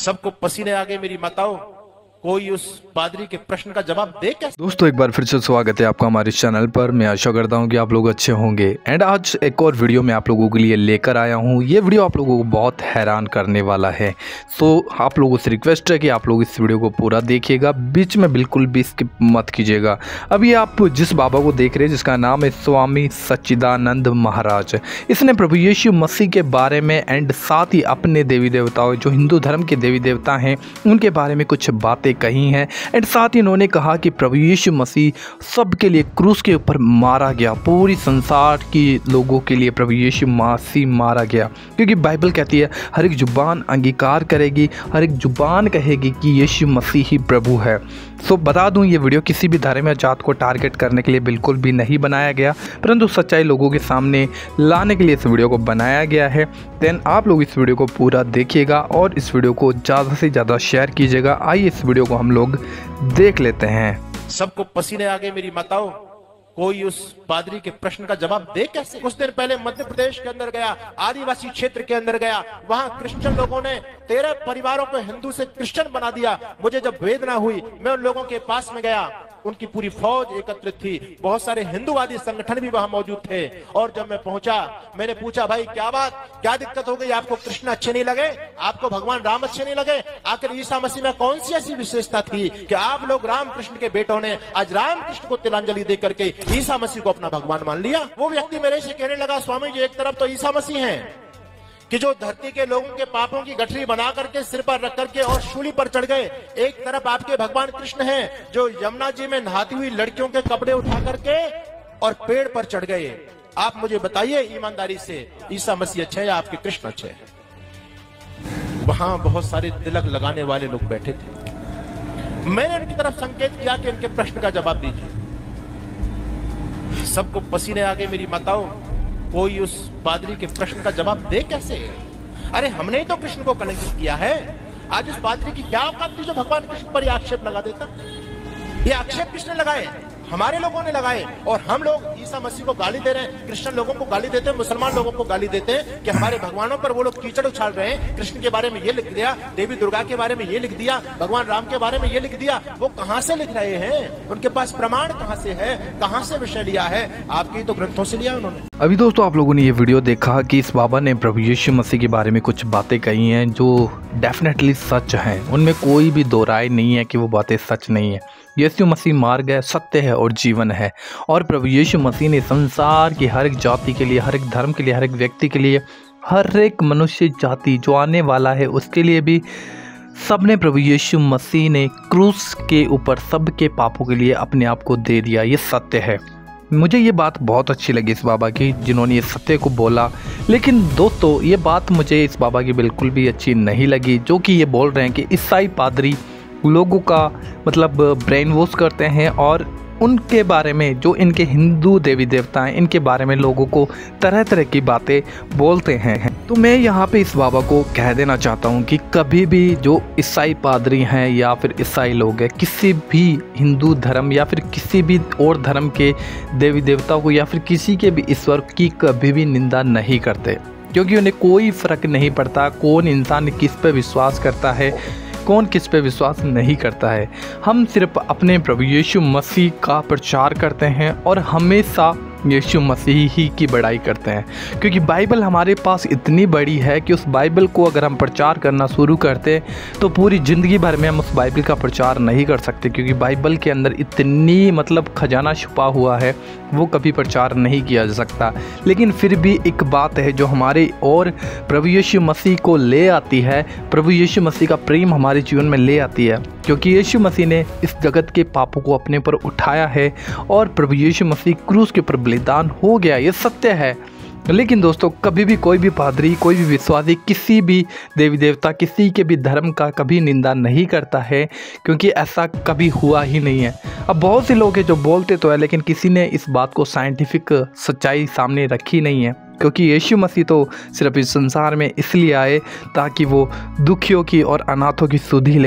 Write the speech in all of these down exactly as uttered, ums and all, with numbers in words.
सबको पसीने आ गए मेरी माताओं, कोई उस पादरी के प्रश्न का जवाब दे कैसे? दोस्तों एक बार फिर से स्वागत है आपका हमारे चैनल पर। मैं आशा करता हूं कि आप लोग अच्छे होंगे। एंड आज एक और वीडियो मैं आप लोगों के लिए लेकर आया हूं। ये वीडियो आप लोगों को बहुत हैरान करने वाला है, तो आप लोगों से रिक्वेस्ट है कि आप लोग इस वीडियो को पूरा देखिएगा, बीच में बिल्कुल भी स्किप मत कीजिएगा। अभी आप जिस बाबा को देख रहे हैं, जिसका नाम है स्वामी सच्चिदानंद महाराज, इसने प्रभु यीशु मसीह के बारे में एंड साथ ही अपने देवी देवताओं, जो हिंदू धर्म के देवी देवता हैं, उनके बारे में कुछ बातें कही हैं। एंड साथ ही इन्होंने कहा कि प्रभु यीशु मसीह सबके लिए क्रूस के ऊपर मारा गया, पूरी संसार की लोगों के लिए प्रभु यीशु मसीह मारा गया, क्योंकि बाइबल कहती है हर एक जुबान अंगीकार करेगी, हर एक जुबान कहेगी कि यीशु मसीह ही प्रभु है। सो बता दूं, ये वीडियो किसी भी धर्म या जात को टारगेट करने के लिए बिल्कुल भी नहीं बनाया गया, परंतु सच्चाई लोगों के सामने लाने के लिए इस वीडियो को बनाया गया है। देन आप लोग इस वीडियो को पूरा देखिएगा और इस वीडियो को ज़्यादा से ज़्यादा शेयर कीजिएगा। आइए इस वीडियो को हम लोग देख लेते हैं। सबको पसीने आ गए मेरी माताओं, कोई उस पादरी के प्रश्न का जवाब दे कैसे? कुछ दिन पहले मध्य प्रदेश के अंदर गया, आदिवासी क्षेत्र के अंदर गया, वहां क्रिश्चियन लोगों ने तेरह परिवारों को हिंदू से क्रिश्चियन बना दिया। मुझे जब वेदना हुई, मैं उन लोगों के पास में गया, उनकी पूरी फौज एकत्रित थी, बहुत सारे हिंदूवादी संगठन भी वहां मौजूद थे। और जब मैं पहुंचा, मैंने पूछा, भाई क्या बात, क्या दिक्कत हो गई? आपको कृष्ण अच्छे नहीं लगे? आपको भगवान राम अच्छे नहीं लगे? आखिर ईसा मसीह में कौन सी ऐसी विशेषता थी कि आप लोग राम कृष्ण के बेटों ने आज राम कृष्ण को तिलांजलि दे करके ईसा मसीह को अपना भगवान मान लिया? वो व्यक्ति मेरे से कहने लगा, स्वामी जी, एक तरफ तो ईसा मसीह है कि जो धरती के लोगों के पापों की गठरी बना करके सिर पर रख करके और शूली पर चढ़ गए, एक तरफ आपके भगवान कृष्ण हैं जो यमुना जी में नहाती हुई लड़कियों के कपड़े उठा करके और पेड़ पर चढ़ गए। आप मुझे बताइए ईमानदारी से, ईसा मसीह अच्छे या आपके कृष्ण अच्छे हैं? वहां बहुत सारे तिलक लगाने वाले लोग बैठे थे। मैंने उनकी तरफ संकेत किया कि उनके प्रश्न का जवाब दीजिए। सबको पसीने आ गए मेरी माताओं, कोई उस पादरी के प्रश्न का जवाब दे कैसे? अरे हमने ही तो कृष्ण को कलंकित किया है। आज उस पादरी की क्या औकात थी जो भगवान कृष्ण पर ये आक्षेप लगा देता? ये आक्षेप किसने लगाए? हमारे लोगों ने लगाए। और हम लोग ईसा मसीह को गाली दे रहे हैं, कृष्ण लोगों को गाली देते हैं, मुसलमान लोगों को गाली देते हैं कि हमारे भगवानों पर वो लोग कीचड़ उछाल रहे हैं। कृष्ण के बारे में ये लिख दिया, देवी दुर्गा के बारे में ये लिख दिया, भगवान राम के बारे में ये लिख दिया। वो कहां से लिख रहे हैं? उनके पास प्रमाण कहां से है? कहां से विषय लिया है? आपके तो ग्रंथों से लिया उन्होंने। अभी दोस्तों आप लोगों ने ये वीडियो देखा कि इस बाबा ने प्रभु यीशु मसीह के बारे में कुछ बातें कही हैं जो डेफिनेटली सच हैं, उनमें कोई भी दो राय नहीं है कि वो बातें सच नहीं है। यीशु मसीह मार्ग है, सत्य है और जीवन है। और प्रभु यीशु मसीह ने संसार की हर एक जाति के लिए, हर एक धर्म के लिए, हर एक व्यक्ति के लिए, हर एक मनुष्य जाति जो आने वाला है उसके लिए भी सबने प्रभु यीशु मसीह ने क्रूस के ऊपर सबके पापों के लिए अपने आप को दे दिया। ये सत्य है। मुझे ये बात बहुत अच्छी लगी इस बाबा की, जिन्होंने ये सत्य को बोला। लेकिन दोस्तों ये बात मुझे इस बाबा की बिल्कुल भी अच्छी नहीं लगी, जो कि ये बोल रहे हैं कि ईसाई पादरी लोगों का मतलब ब्रेन वॉश करते हैं और उनके बारे में, जो इनके हिंदू देवी देवता हैं, इनके बारे में लोगों को तरह तरह की बातें बोलते हैं। तो मैं यहाँ पे इस बाबा को कह देना चाहता हूँ कि कभी भी जो ईसाई पादरी हैं या फिर ईसाई लोग हैं, किसी भी हिंदू धर्म या फिर किसी भी और धर्म के देवी देवताओं को या फिर किसी के भी ईश्वर की कभी भी निंदा नहीं करते, क्योंकि उन्हें कोई फ़र्क नहीं पड़ता कौन इंसान किस पे विश्वास करता है, कौन किस पे विश्वास नहीं करता है। हम सिर्फ अपने प्रभु यीशु मसीह का प्रचार करते हैं और हमेशा यीशु मसीह ही की बड़ाई करते हैं, क्योंकि बाइबल हमारे पास इतनी बड़ी है कि उस बाइबल को अगर हम प्रचार करना शुरू करते तो पूरी ज़िंदगी भर में हम उस बाइबल का प्रचार नहीं कर सकते, क्योंकि बाइबल के अंदर इतनी मतलब खजाना छुपा हुआ है, वो कभी प्रचार नहीं किया जा सकता। लेकिन फिर भी एक बात है जो हमारे और प्रभु यीशु मसीह को ले आती है, प्रभु यीशु मसीह का प्रेम हमारे जीवन में ले आती है, क्योंकि यीशु मसीह ने इस जगत के पापों को अपने पर उठाया है और प्रभु यीशु मसीह क्रूस के ऊपर बलिदान हो गया। ये सत्य है। लेकिन दोस्तों कभी भी कोई भी पादरी, कोई भी विश्वासी किसी भी देवी देवता, किसी के भी धर्म का कभी निंदा नहीं करता है, क्योंकि ऐसा कभी हुआ ही नहीं है। अब बहुत से लोग हैं जो बोलते तो है, लेकिन किसी ने इस बात को साइंटिफिक सच्चाई सामने रखी नहीं है, क्योंकि यीशु मसीह तो सिर्फ इस संसार में इसलिए आए ताकि वो दुखियों की और अनाथों की सुधि ले,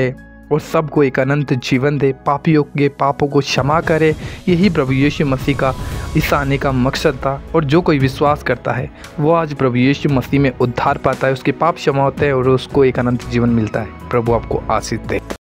और सबको एक अनंत जीवन दे, पापियों के पापों को क्षमा करे। यही प्रभु यीशु मसीह का इस आने का मकसद था। और जो कोई विश्वास करता है वो आज प्रभु यीशु मसीह में उद्धार पाता है, उसके पाप क्षमा होते हैं और उसको एक अनंत जीवन मिलता है। प्रभु आपको आशीष दे।